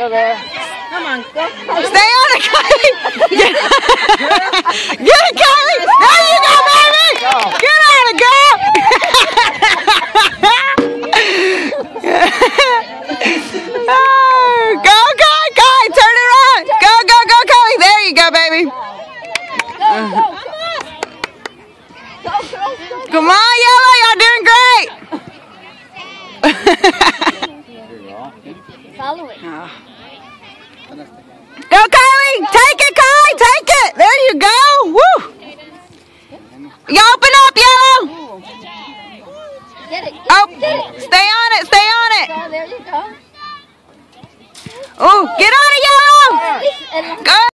Go, girl. Come on, go. Stay on it, Kylie. Get it, Kylie. There you go, baby. Get on it, girl. Go, Kylie. Turn it around. Go, Kylie. There you go, baby. Come on, Yellow. Y'all doing great. Follow it. Go, Kylie. Take it, Kylie. Take it. There you go. Woo. You open up, Yellow. Get it. Oh, stay on it. Stay on it. Oh, there you go. Oh, get on it, Yellow. Go.